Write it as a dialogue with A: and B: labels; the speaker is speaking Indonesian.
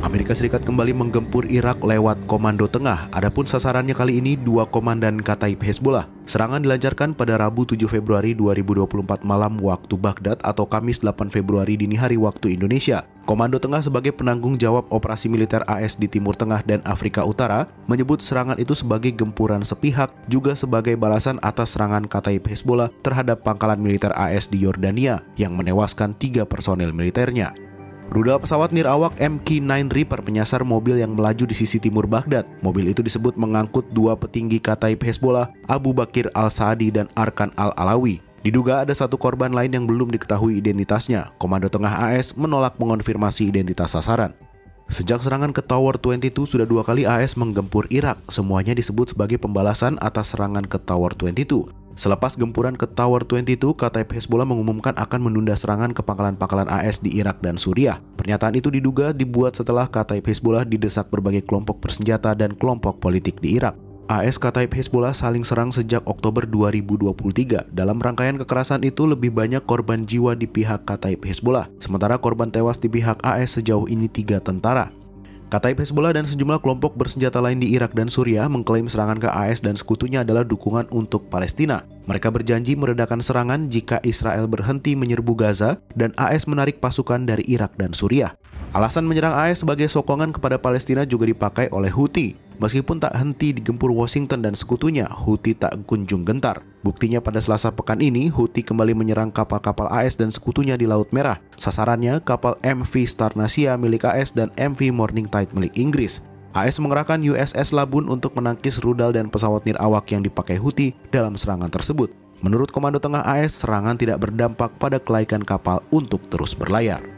A: Amerika Serikat kembali menggempur Irak lewat Komando Tengah. Adapun sasarannya kali ini 2 komandan Kataib Hezbollah. Serangan dilancarkan pada Rabu 7 Februari 2024 malam waktu Baghdad atau Kamis 8 Februari dini hari waktu Indonesia. Komando Tengah sebagai penanggung jawab operasi militer AS di Timur Tengah dan Afrika Utara menyebut serangan itu sebagai gempuran sepihak juga sebagai balasan atas serangan Kataib Hezbollah terhadap pangkalan militer AS di Yordania yang menewaskan 3 personel militernya. Rudal pesawat nirawak MQ-9 Reaper menyasar mobil yang melaju di sisi timur Baghdad. Mobil itu disebut mengangkut 2 petinggi Kataib Hezbollah, Abu Bakir Al-Saadi dan Arkan Al-Alawi. Diduga ada 1 korban lain yang belum diketahui identitasnya. Komando Tengah AS menolak mengonfirmasi identitas sasaran. Sejak serangan ke Tower 22, sudah 2 kali AS menggempur Irak. Semuanya disebut sebagai pembalasan atas serangan ke Tower 22. Selepas gempuran ke Tower 22, Kataib Hezbollah mengumumkan akan menunda serangan ke pangkalan-pangkalan AS di Irak dan Suriah. Pernyataan itu diduga dibuat setelah Kataib Hezbollah didesak berbagai kelompok bersenjata dan kelompok politik di Irak. AS Kataib Hezbollah saling serang sejak Oktober 2023. Dalam rangkaian kekerasan itu lebih banyak korban jiwa di pihak Kataib Hezbollah, sementara korban tewas di pihak AS sejauh ini 3 tentara. Kataib Hezbollah dan sejumlah kelompok bersenjata lain di Irak dan Suriah mengklaim serangan ke AS dan sekutunya adalah dukungan untuk Palestina. Mereka berjanji meredakan serangan jika Israel berhenti menyerbu Gaza dan AS menarik pasukan dari Irak dan Suriah. Alasan menyerang AS sebagai sokongan kepada Palestina juga dipakai oleh Houthi. Meskipun tak henti digempur Washington dan sekutunya, Houthi tak kunjung gentar. Buktinya pada Selasa pekan ini, Houthi kembali menyerang kapal-kapal AS dan sekutunya di Laut Merah. Sasarannya kapal MV Starnasia milik AS dan MV Morning Tide milik Inggris. AS mengerahkan USS Labun untuk menangkis rudal dan pesawat nirawak yang dipakai Houthi dalam serangan tersebut. Menurut Komando Tengah AS, serangan tidak berdampak pada kelaikan kapal untuk terus berlayar.